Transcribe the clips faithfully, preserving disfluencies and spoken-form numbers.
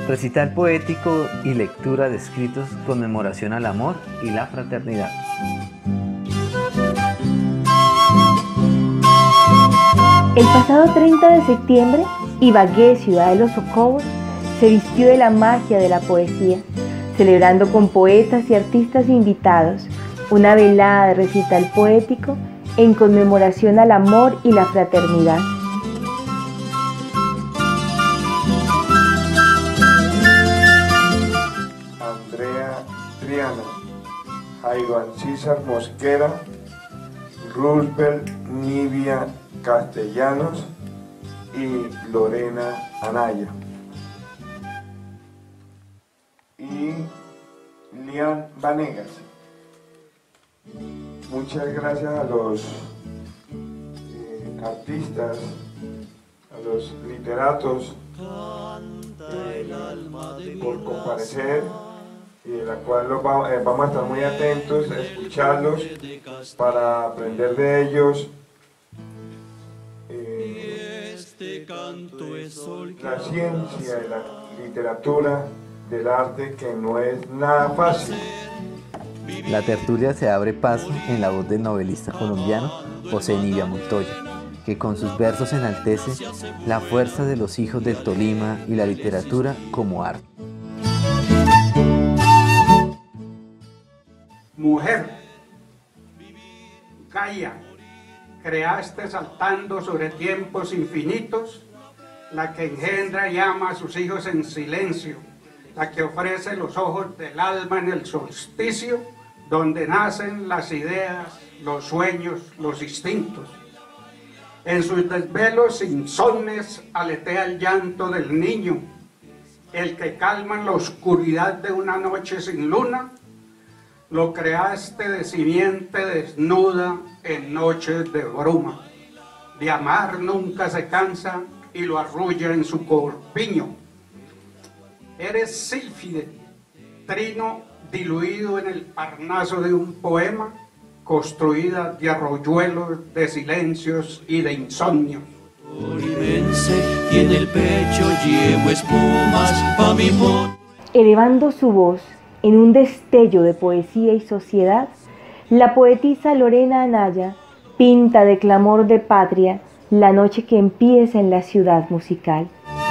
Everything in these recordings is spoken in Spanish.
Recital poético y lectura de escritos conmemoración al amor y la fraternidad. El pasado treinta de septiembre, Ibagué, ciudad de los socobos, se vistió de la magia de la poesía, celebrando con poetas y artistas invitados una velada de recital poético en conmemoración al amor y la fraternidad. Andrea Triana, Jairo Ancísar Mosquera, Roosevelt Nivia Castellanos y Lorena Anaya. Y Lian Vanegas. Muchas gracias a los eh, artistas, a los literatos eh, por comparecer, y de la cual los vamos, eh, vamos a estar muy atentos a escucharlos para aprender de ellos. Eh, la ciencia y la literatura del arte, que no es nada fácil. La tertulia se abre paso en la voz del novelista colombiano José Nivia Montoya, que con sus versos enaltece la fuerza de los hijos del Tolima y la literatura como arte. Mujer, Gaia, creaste saltando sobre tiempos infinitos, la que engendra y ama a sus hijos en silencio, la que ofrece los ojos del alma en el solsticio, donde nacen las ideas, los sueños, los instintos. En sus desvelos insomnes aletea el llanto del niño, el que calma en la oscuridad de una noche sin luna. Lo creaste de simiente desnuda en noches de bruma. De amar nunca se cansa y lo arrulla en su corpiño. Eres sílfide, trino diluido en el parnaso de un poema, construida de arroyuelos, de silencios y de insomnios. Y en el pecho llevo espumas pa' mi mon. Elevando su voz en un destello de poesía y sociedad, la poetisa Lorena Anaya pinta de clamor de patria la noche que empieza en la ciudad musical.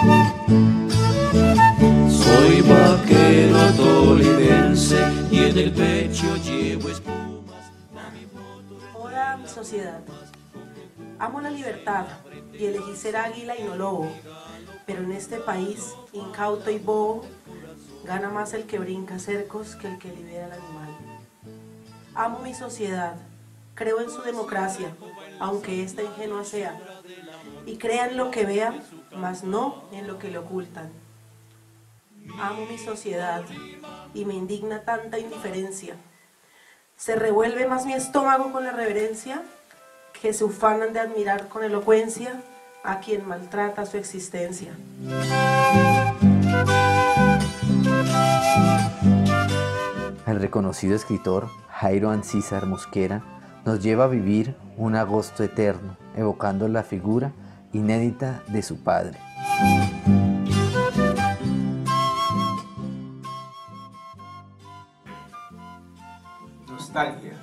Soy vaquero tolimense y en el pecho llevo espumas. Oda a mi sociedad. Amo la libertad y elegí ser águila y no lobo, pero en este país, incauto y bobo, gana más el que brinca cercos que el que libera al animal. Amo mi sociedad, creo en su democracia, aunque esta ingenua sea, y crean lo que vean, mas no en lo que le ocultan. Amo mi sociedad y me indigna tanta indiferencia. Se revuelve más mi estómago con la reverencia que se ufanan de admirar con elocuencia a quien maltrata su existencia. El reconocido escritor Jairo Ancísar Mosquera nos lleva a vivir un agosto eterno, evocando la figura inédita de su padre. Nostalgia.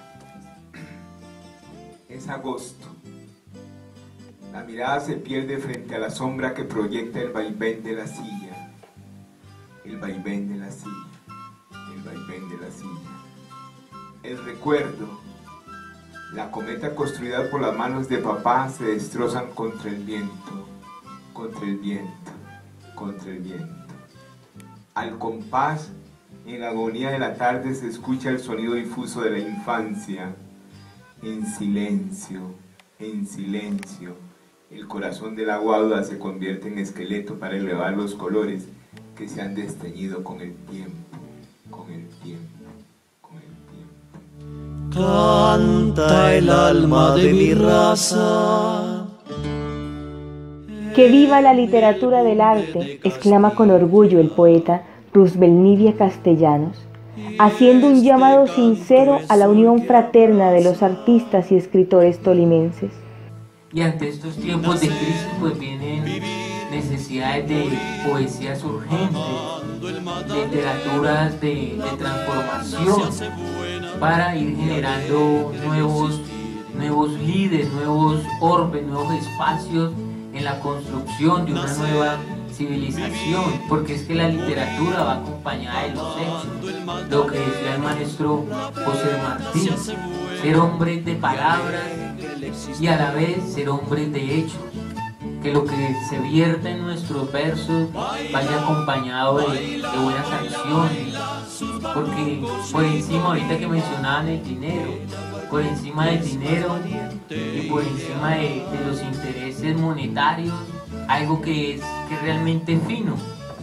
Es agosto. La mirada se pierde frente a la sombra que proyecta el vaivén de la silla. El vaivén de la silla. El vaivén de la silla. El recuerdo. La cometa construida por las manos de papá se destrozan contra el viento. Contra el viento. Contra el viento. Al compás, en la agonía de la tarde se escucha el sonido difuso de la infancia. En silencio, en silencio, el corazón de la guaduda se convierte en esqueleto para elevar los colores que se han desteñido con el tiempo, con el tiempo, con el tiempo. Canta el alma de mi raza. ¡Que viva la literatura del arte!, exclama con orgullo el poeta Roosevelt Nivia Castellanos, haciendo un llamado sincero a la unión fraterna de los artistas y escritores tolimenses. Y ante estos tiempos de crisis pues vienen necesidades de poesías urgentes, literaturas de, de transformación, para ir generando nuevos, nuevos líderes, nuevos orbes, nuevos espacios en la construcción de una nueva civilización, porque es que la literatura va acompañada de los hechos, lo que decía el maestro José Martín, ser hombres de palabras y a la vez ser hombres de hechos, que lo que se vierte en nuestros versos vaya acompañado de, de buenas acciones, porque por encima, ahorita que mencionaban el dinero, por encima del dinero y por encima de, de los intereses monetarios, algo que es, que es realmente fino,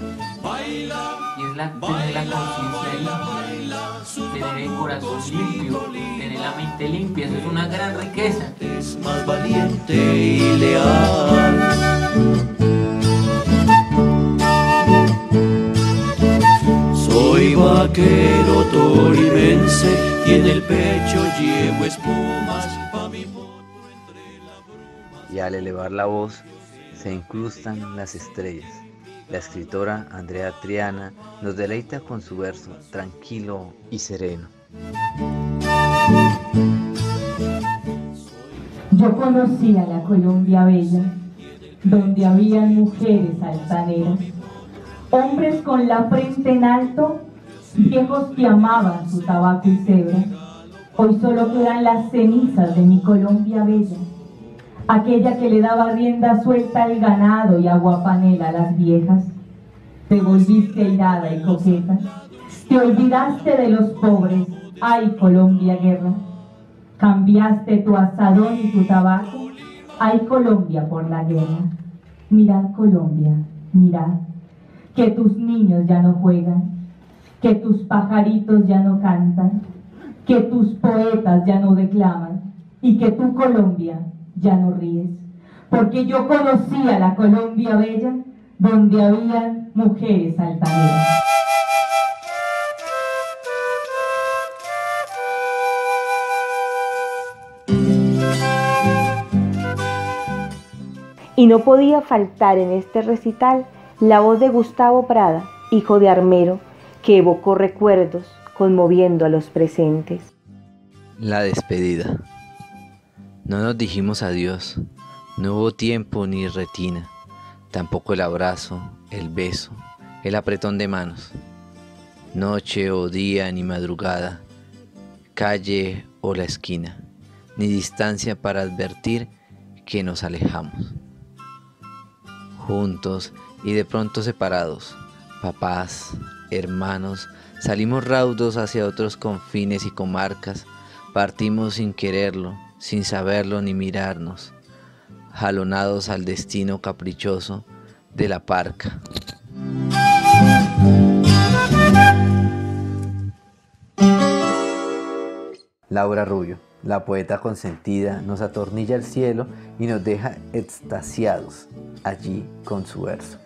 y es la, tener la conciencia limpia, tener el corazón limpio, tener la mente limpia. Eso es una gran riqueza. Es más valiente y leal. Soy vaquero tolimense y en el pecho llevo espumas pa' mi potro entre la bruma. Y al elevar la voz se incrustan las estrellas. La escritora Andrea Triana nos deleita con su verso tranquilo y sereno. Yo conocía la Colombia bella, donde habían mujeres altaneras, hombres con la frente en alto, viejos que amaban su tabaco y cebra. Hoy solo quedan las cenizas de mi Colombia bella, aquella que le daba rienda suelta al ganado y aguapanela a las viejas. Te volviste airada y coqueta, te olvidaste de los pobres, ay Colombia guerra. Cambiaste tu asadón y tu tabaco, ay Colombia por la guerra. Mirad Colombia, mirad, que tus niños ya no juegan, que tus pajaritos ya no cantan, que tus poetas ya no declaman, y que tu Colombia ya no ríes, porque yo conocía la Colombia bella, donde habían mujeres altaneras. Y no podía faltar en este recital la voz de Gustavo Prada, hijo de armero, que evocó recuerdos, conmoviendo a los presentes. La despedida. No nos dijimos adiós, no hubo tiempo ni retina, tampoco el abrazo, el beso, el apretón de manos. Noche o día ni madrugada, calle o la esquina, ni distancia para advertir que nos alejamos. Juntos y de pronto separados, papás, hermanos, salimos raudos hacia otros confines y comarcas, partimos sin quererlo, sin saberlo ni mirarnos, jalonados al destino caprichoso de la parca. Laura Rubio, la poeta consentida, nos atornilla el cielo y nos deja extasiados allí con su verso.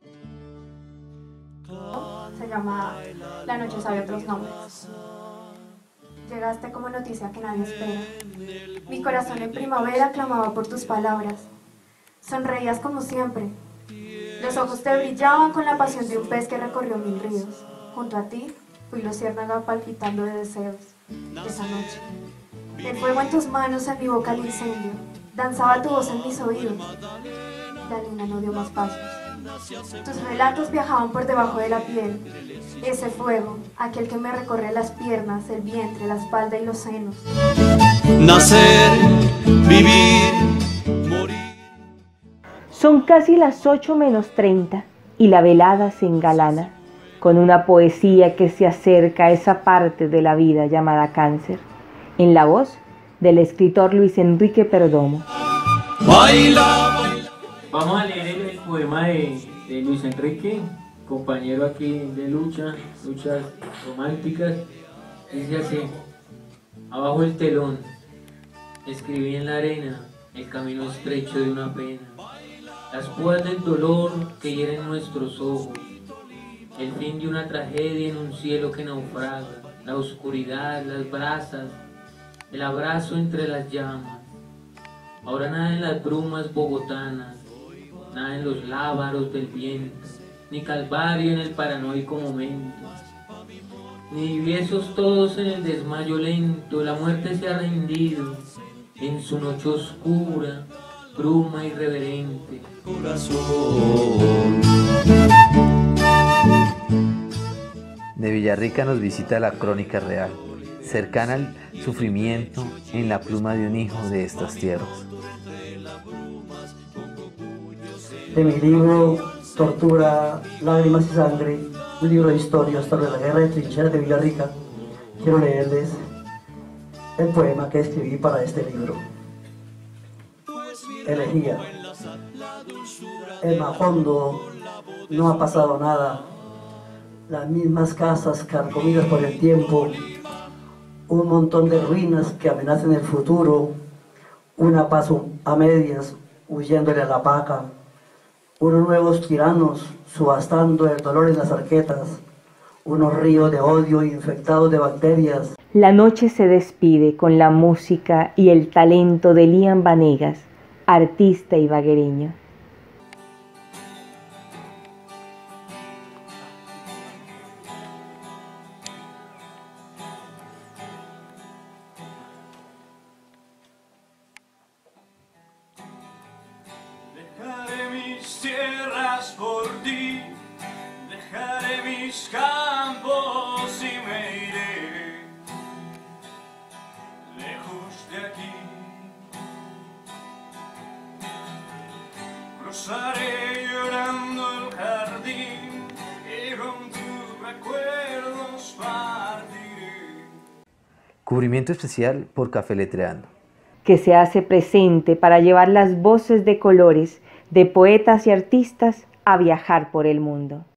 Se llama La noche sabe otros nombres. Llegaste como noticia que nadie espera. Mi corazón en primavera clamaba por tus palabras. Sonreías como siempre. Los ojos te brillaban con la pasión de un pez que recorrió mil ríos. Junto a ti fui luciérnaga palpitando de deseos. Esa noche, el fuego en tus manos, en mi boca el incendio. Danzaba tu voz en mis oídos. La luna no dio más pasos. Tus relatos viajaban por debajo de la piel. Ese fuego, aquel que me recorre las piernas, el vientre, la espalda y los senos. Nacer, vivir, morir. Son casi las ocho menos treinta y la velada se engalana con una poesía que se acerca a esa parte de la vida llamada cáncer, en la voz del escritor Luis Enrique Perdomo. Baila, baila. Vamos a leer el, el poema de, de Luis Enrique, compañero aquí de lucha, luchas románticas. Dice así: abajo el telón, escribí en la arena el camino estrecho de una pena, las púas del dolor que hieren nuestros ojos, el fin de una tragedia en un cielo que naufraga, la oscuridad, las brasas, el abrazo entre las llamas. Ahora nada en las brumas bogotanas, nada en los lábaros del viento, ni calvario en el paranoico momento, ni viesos todos en el desmayo lento. La muerte se ha rendido en su noche oscura, bruma irreverente. Corazón. De Villarrica nos visita la crónica real, cercana al sufrimiento en la pluma de un hijo de estas tierras. De mi libro Tortura, Lágrimas y Sangre, un libro de historia sobre la guerra de trincheras de Villarrica, quiero leerles el poema que escribí para este libro. Elegía. En Macondo no ha pasado nada, las mismas casas carcomidas por el tiempo, un montón de ruinas que amenazan el futuro, una paz a medias huyéndole a la paca, unos nuevos tiranos subastando el dolor en las arquetas, unos ríos de odio infectados de bacterias. La noche se despide con la música y el talento de Lian Vanegas, artista ibaguereño. Dejaré mis tierras por ti, dejaré mis campos y me iré lejos de aquí. Cruzaré llorando el jardín y con tus recuerdos partiré. Cubrimiento especial por Café Letreando, que se hace presente para llevar las voces de colores de poetas y artistas a viajar por el mundo.